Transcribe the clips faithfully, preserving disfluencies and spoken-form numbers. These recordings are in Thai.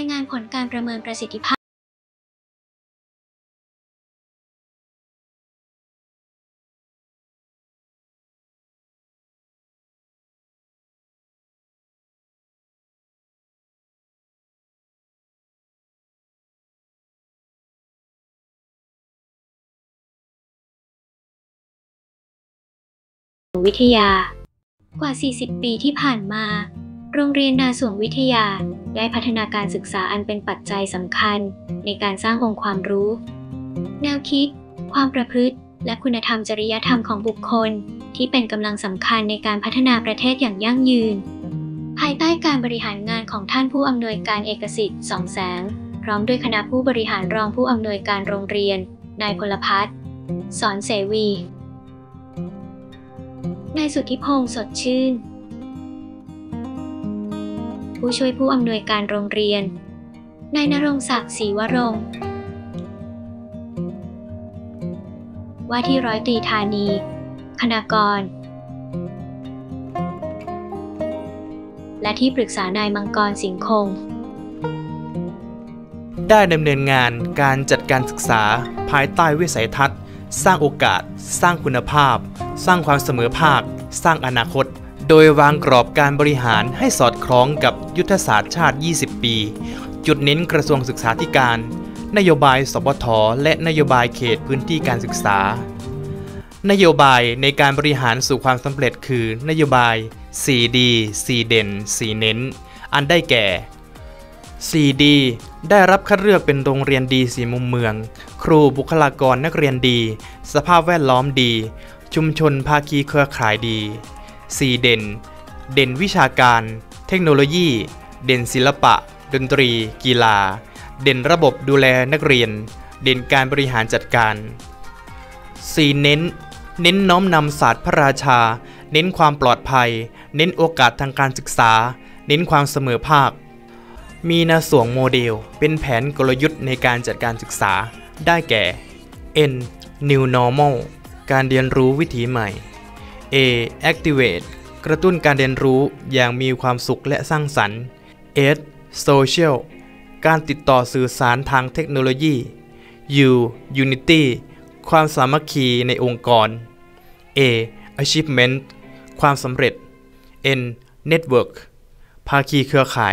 ายงานผลการประเมินประสิทธิภาพวิทยากว่า สี่สิบ ปีที่ผ่านมาโรงเรียนนาสวงวิทยาได้พัฒนาการศึกษาอันเป็นปัจจัยสำคัญในการสร้างองค์ความรู้แนวคิดความประพฤติและคุณธรรมจริยธรรมของบุคคลที่เป็นกำลังสำคัญในการพัฒนาประเทศอย่างยั่งยืนภายใต้การบริหารงานของท่านผู้อำนวยการเอกสิทธิ์ส่องแสงพร้อมด้วยคณะผู้บริหารรองผู้อำนวยการโรงเรียนนายพลพัฒน์สอนเสวีนายสุทธิพงษ์สดชื่นผู้ช่วยผู้อำนวยการโรงเรียนนายณรงค์ศักดิ์ศรีวรงค์ว่าที่ร้อยตรีธานีคณากรและที่ปรึกษานายมังกรสิงห์คงได้ดำเนินงานการจัดการศึกษาภายใต้วิสัยทัศน์สร้างโอกาสสร้างคุณภาพสร้างความเสมอภาคสร้างอนาคตโดยวางกรอบการบริหารให้สอดคล้องกับยุทธศาสตร์ชาติยี่สิบปีจุดเน้นกระทรวงศึกษาธิการนโยบายสปท.และนโยบายเขตพื้นที่การศึกษานโยบายในการบริหารสู่ความสำเร็จคือนโยบาย สี่ ดี สี่ เด่น สี่ เน้นอันได้แก่ สี่ ดี ได้รับคัดเลือกเป็นโรงเรียนดีสี่มุมเมืองครูบุคลากรนักเรียนดีสภาพแวดล้อมดีชุมชนภาคีเครือข่ายดี สี่ เด่นเด่นวิชาการเทคโนโลยีเด่นศิลปะดนตรีกีฬาเด่นระบบดูแลนักเรียนเด่นการบริหารจัดการ สี่ เน้นเน้นน้อมนำศาสตร์พระราชาเน้นความปลอดภัยเน้นโอกาสทางการศึกษาเน้นความเสมอภาคมีนาสวงโมเดลเป็นแผนกลยุทธ์ในการจัดการศึกษาได้แก่ N New Normal การเรียนรู้วิถีใหม่ A Activate กระตุ้นการเรียนรู้อย่างมีความสุขและสร้างสรรค์ S Social การติดต่อสื่อสารทางเทคโนโลยี U Unity ความสามัคคีในองค์กร A Achievement ความสำเร็จ N Network ภาคีเครือข่าย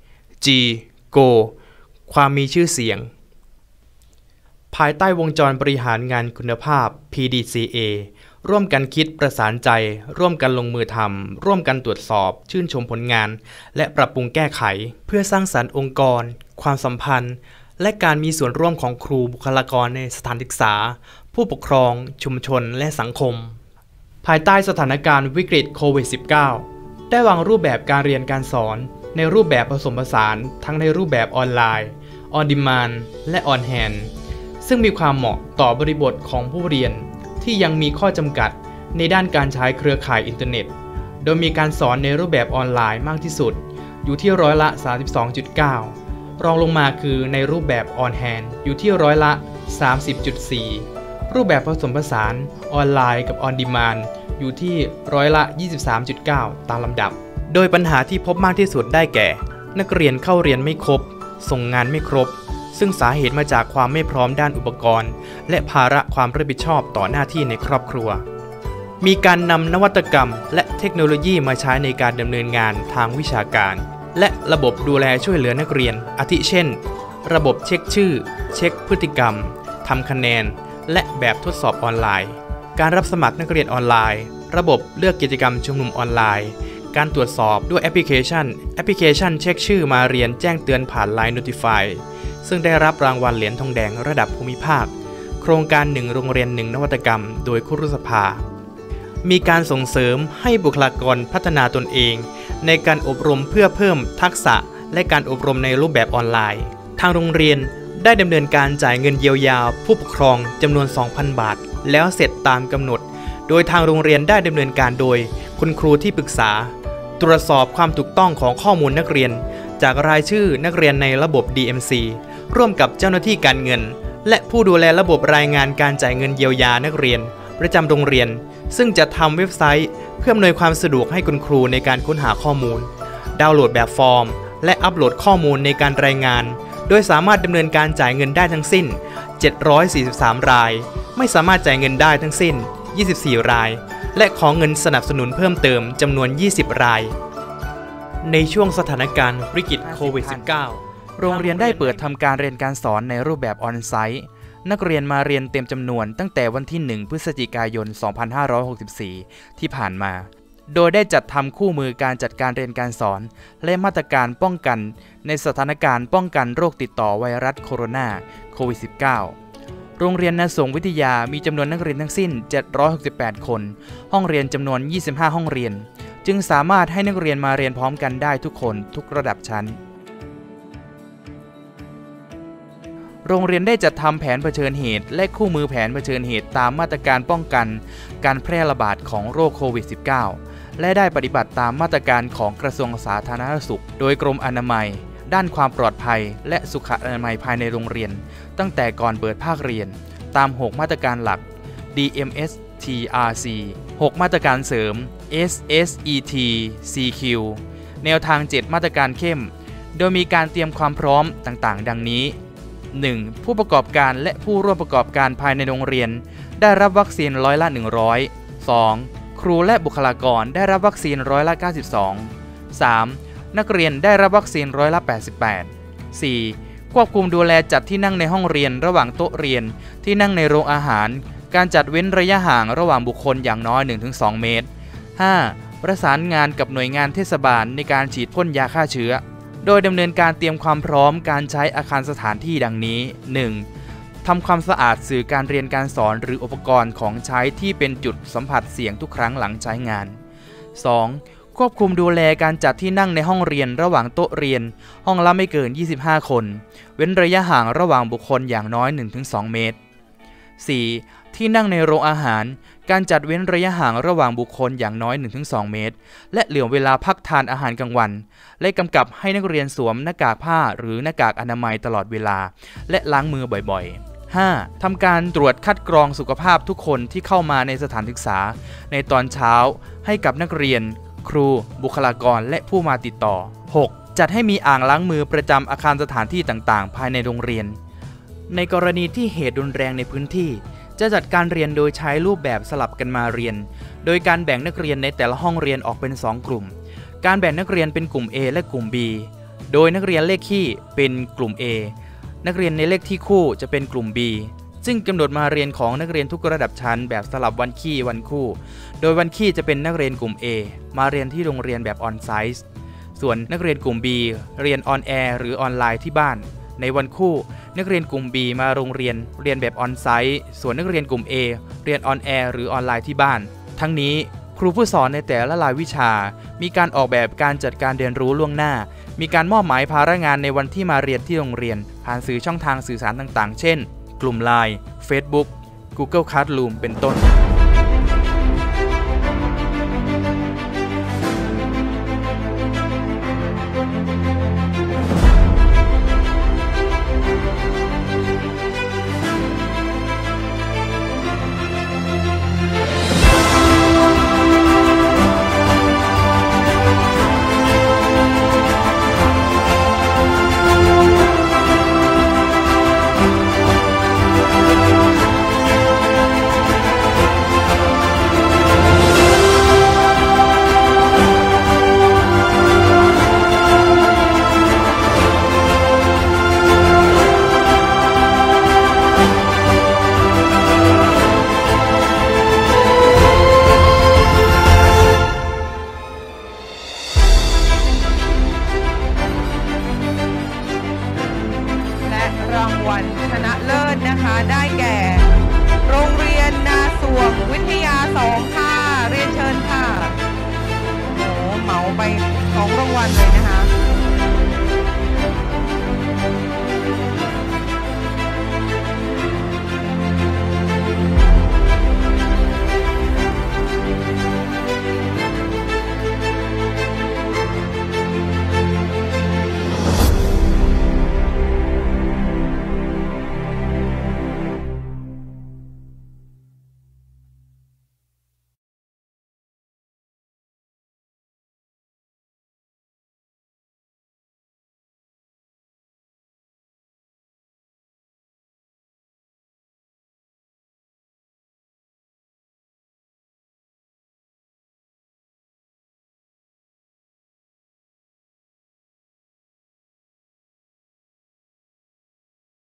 G Go ความมีชื่อเสียงภายใต้วงจรบริหารงานคุณภาพ พี ดี ซี เอ ร่วมกันคิดประสานใจร่วมกันลงมือทำร่วมกันตรวจสอบชื่นชมผลงานและปรับปรุงแก้ไขเพื่อสร้างสรรค์องค์กรความสัมพันธ์และการมีส่วนร่วมของครูบุคลากรในสถานศึกษาผู้ปกครองชุมชนและสังคมภายใต้สถานการณ์วิกฤตโควิด สิบเก้า ได้วางรูปแบบการเรียนการสอนในรูปแบบผสมผสานทั้งในรูปแบบออนไลน์ On Demand และ On Hand ซึ่งมีความเหมาะต่อบริบทของผู้เรียนที่ยังมีข้อจำกัดในด้านการใช้เครือข่ายอินเทอร์เน็ตโดยมีการสอนในรูปแบบออนไลน์มากที่สุดอยู่ที่ร้อยละ สามสิบสองจุดเก้า รองลงมาคือในรูปแบบ On Hand อยู่ที่ร้อยละ สามสิบจุดสี่ รูปแบบผสมผสานออนไลน์กับ On Demand อยู่ที่ร้อยละ ยี่สิบสามจุดเก้า ตามลำดับโดยปัญหาที่พบมากที่สุดได้แก่นักเรียนเข้าเรียนไม่ครบส่งงานไม่ครบซึ่งสาเหตุมาจากความไม่พร้อมด้านอุปกรณ์และภาระความรับผิดชอบต่อหน้าที่ในครอบครัวมีการนำนวัตกรรมและเทคโนโลยีมาใช้ในการดำเนินงานทางวิชาการและระบบดูแลช่วยเหลือนักเรียนอาทิเช่นระบบเช็คชื่อเช็คพฤติกรรมทำคะแนนและแบบทดสอบออนไลน์การรับสมัครนักเรียนออนไลน์ระบบเลือกกิจกรรมชุมนุมออนไลน์การตรวจสอบด้วยแอปพลิเคชันแอปพลิเคชันเช็คชื่อมาเรียนแจ้งเตือนผ่าน ไลน์ Notify ซึ่งได้รับรางวัลเหรียญทองแดงระดับภูมิภาคโครงการหนึ่งโรงเรียนหนึ่งนวัตกรรมโดยครุสภามีการส่งเสริมให้บุคลากรพัฒนาตนเองในการอบรมเพื่อเพิ่มทักษะและการอบรมในรูปแบบออนไลน์ทางโรงเรียนได้ดำเนินการจ่ายเงินเยียวยาผู้ปกครองจำนวน สองพัน บาทแล้วเสร็จตามกำหนดโดยทางโรงเรียนได้ดำเนินการโดยคุณครูที่ปรึกษาตรวจสอบความถูกต้องของข้อมูลนักเรียนจากรายชื่อนักเรียนในระบบ ดี เอ็ม ซี ร่วมกับเจ้าหน้าที่การเงินและผู้ดูแลระบบรายงานการจ่ายเงินเยียวยานักเรียนประจำโรงเรียนซึ่งจะทำเว็บไซต์เพื่ออำนวยความสะดวกให้คุณครูในการค้นหาข้อมูลดาวน์โหลดแบบฟอร์มและอัปโหลดข้อมูลในการรายงานโดยสามารถดำเนินการจ่ายเงินได้ทั้งสิ้นเจ็ดร้อยสี่สิบสามรายไม่สามารถจ่ายเงินได้ทั้งสิ้นยี่สิบสี่รายและขอเงินสนับสนุนเพิ่มเติมจำนวนยี่สิบรายในช่วงสถานการณ์วิกฤตโควิด สิบเก้า โรงเรียนได้เปิดทำการเรียนการสอนในรูปแบบออนไซต์นักเรียนมาเรียนเต็มจำนวนตั้งแต่วันที่หนึ่งพฤศจิกายนสองพันห้าร้อยหกสิบสี่ที่ผ่านมาโดยได้จัดทำคู่มือการจัดการเรียนการสอนและมาตรการป้องกันในสถานการณ์ป้องกันโรคติดต่อไวรัสโคโรนาโควิด สิบเก้า โรงเรียนนาสงวิทยามีจำนวนนักเรียนทั้งสิ้นเจ็ดร้อยหกสิบแปดคนห้องเรียนจำนวนยี่สิบห้าห้องเรียนจึงสามารถให้นักเรียนมาเรียนพร้อมกันได้ทุกคนทุกระดับชั้นโรงเรียนได้จัดทำแผนเผชิญเหตุและคู่มือแผนเผชิญเหตุตามมาตรการป้องกันการแพร่ระบาดของโรคโควิด สิบเก้า และได้ปฏิบัติตามมาตรการของกระทรวงสาธารณสุขโดยกรมอนามัยด้านความปลอดภัยและสุขอนามัยภายในโรงเรียนตั้งแต่ก่อนเปิดภาคเรียนตามหกมาตรการหลัก ดี เอ็ม เอส ที อาร์ ซี หกมาตรการเสริม เอส เอส อี ที ซี คิว แนวทางเจ็ดมาตรการเข้มโดยมีการเตรียมความพร้อมต่างๆดังนี้ หนึ่ง. ผู้ประกอบการและผู้ร่วมประกอบการภายในโรงเรียนได้รับวัคซีนร้อยละหนึ่งร้อย สอง. ครูและบุคลากรได้รับวัคซีนร้อยละเก้าสิบสอง สาม. นักเรียนได้รับวัคซีนร้อยละแปดสิบแปด สี่. ควบคุมดูแลจัดที่นั่งในห้องเรียนระหว่างโต๊ะเรียนที่นั่งในโรงอาหารการจัดเว้นระยะห่างระหว่างบุคคลอย่างน้อย หนึ่งถึงสอง เมตร ห้า. ประสานงานกับหน่วยงานเทศบาลในการฉีดพ่นยาฆ่าเชื้อโดยดำเนินการเตรียมความพร้อมการใช้อาคารสถานที่ดังนี้ หนึ่ง. ทำความสะอาดสื่อการเรียนการสอนหรืออุปกรณ์ของใช้ที่เป็นจุดสัมผัสเสี่ยงทุกครั้งหลังใช้งาน สอง. ควบคุมดูแลการจัดที่นั่งในห้องเรียนระหว่างโต๊ะเรียนห้องละไม่เกินยี่สิบห้าคนเว้นระยะห่างระหว่างบุคคลอย่างน้อย หนึ่งถึงสอง เมตร สี่. ที่นั่งในโรงอาหารการจัดเว้นระยะห่างระหว่างบุคคลอย่างน้อย หนึ่งถึงสอง เมตรและเหลือเวลาพักทานอาหารกลางวันและกำกับให้นักเรียนสวมหน้ากากผ้าหรือหน้ากากอนามัยตลอดเวลาและล้างมือบ่อยๆ ห้า. ทำการตรวจคัดกรองสุขภาพทุกคนที่เข้ามาในสถานศึกษาในตอนเช้าให้กับนักเรียนครูบุคลากรและผู้มาติดต่อ หก. จัดให้มีอ่างล้างมือประจำอาคารสถานที่ต่างๆภายในโรงเรียนในกรณีที่เหตุรุนแรงในพื้นที่จะจัดการเรียนโดยใช้รูปแบบสลับกันมาเรียนโดยการแบ่งนักเรียนในแต่ละห้องเรียนออกเป็นสองกลุ่มการแบ่งนักเรียนเป็นกลุ่ม A และกลุ่ม B โดยนักเรียนเลขคี่เป็นกลุ่ม A นักเรียนในเลขที่คู่จะเป็นกลุ่ม B ซึ่งกำหนดมาเรียนของนักเรียนทุกระดับชั้นแบบสลับวันคี่วันคู่โดยวันคี่จะเป็นนักเรียนกลุ่ม A มาเรียนที่โรงเรียนแบบออนไซต์ส่วนนักเรียนกลุ่ม B เรียนออนแอร์หรือออนไลน์ที่บ้านในวันคู่นักเรียนกลุ่ม B มาโรงเรียนเรียนแบบออนไซต์ส่วนนักเรียนกลุ่ม A เรียนออนแอร์หรือออนไลน์ที่บ้านทั้งนี้ครูผู้สอนในแต่ละรายวิชามีการออกแบบการจัดการเรียนรู้ล่วงหน้ามีการมอบหมายภาระงานในวันที่มาเรียนที่โรงเรียนผ่านสื่อช่องทางสื่อสารต่างๆเช่นกลุ่ม ไลน์ เฟซบุ๊ก กูเกิล คลาสรูม เป็นต้น